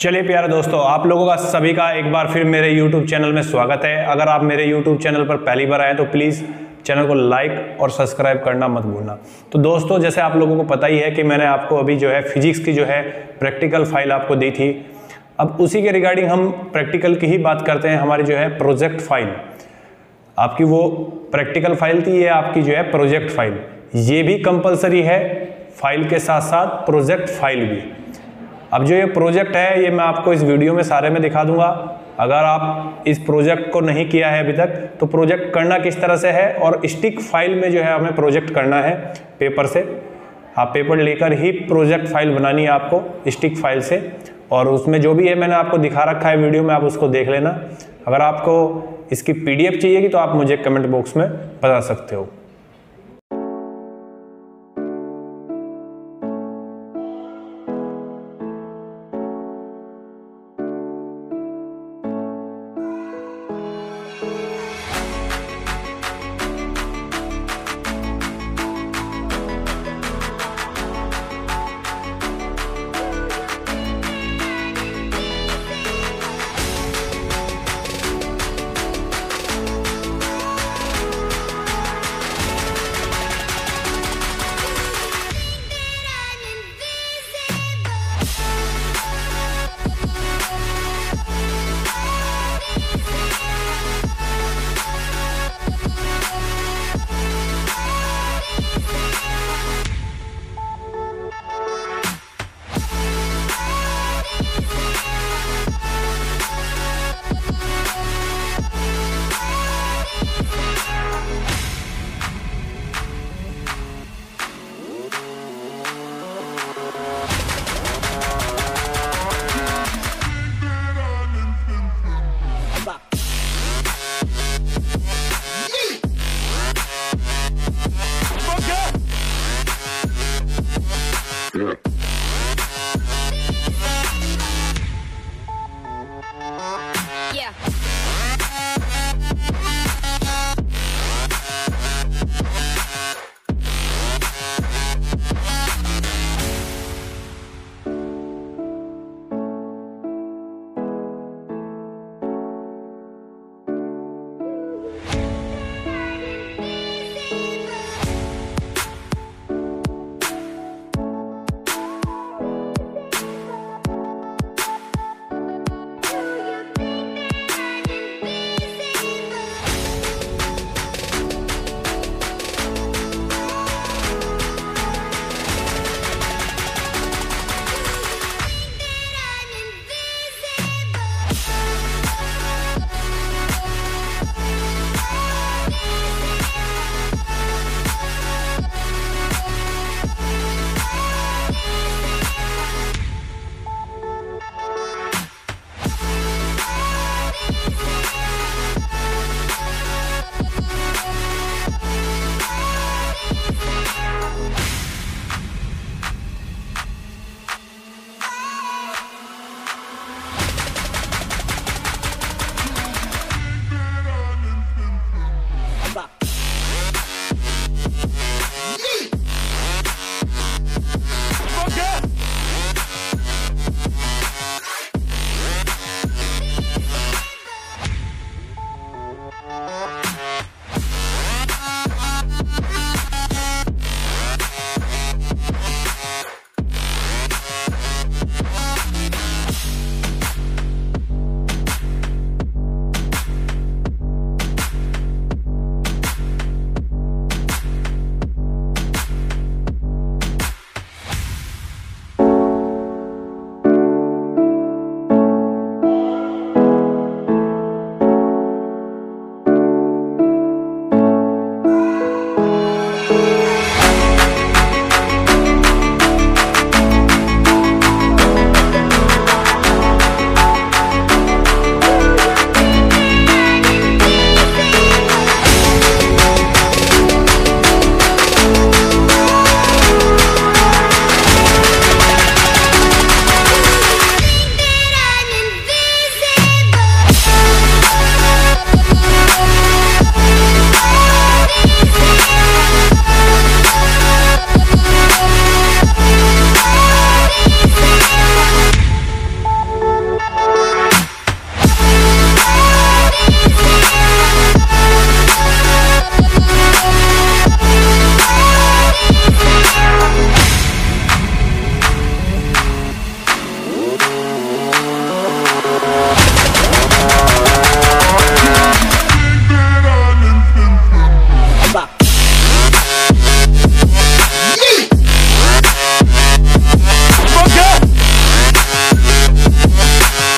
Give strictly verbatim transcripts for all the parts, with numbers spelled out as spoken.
चलिए प्यारे दोस्तों, आप लोगों का सभी का एक बार फिर मेरे YouTube चैनल में स्वागत है। अगर आप मेरे YouTube चैनल पर पहली बार आए तो प्लीज़ चैनल को लाइक और सब्सक्राइब करना मत भूलना। तो दोस्तों, जैसे आप लोगों को पता ही है कि मैंने आपको अभी जो है फिजिक्स की जो है प्रैक्टिकल फाइल आपको दी थी। अब उसी के रिगार्डिंग हम प्रैक्टिकल की ही बात करते हैं। हमारी जो है प्रोजेक्ट फाइल, आपकी वो प्रैक्टिकल फाइल थी, ये आपकी जो है प्रोजेक्ट फाइल, ये भी कंपलसरी है। फाइल के साथ साथ प्रोजेक्ट फाइल भी। अब जो ये प्रोजेक्ट है ये मैं आपको इस वीडियो में सारे में दिखा दूंगा। अगर आप इस प्रोजेक्ट को नहीं किया है अभी तक तो प्रोजेक्ट करना किस तरह से है, और स्टिक फाइल में जो है हमें प्रोजेक्ट करना है पेपर से। आप पेपर लेकर ही प्रोजेक्ट फाइल बनानी है आपको स्टिक फाइल से, और उसमें जो भी है मैंने आपको दिखा रखा है वीडियो में, आप उसको देख लेना। अगर आपको इसकी पीडीएफ चाहिएगी तो आप मुझे कमेंट बॉक्स में बता सकते हो।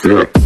Yeah.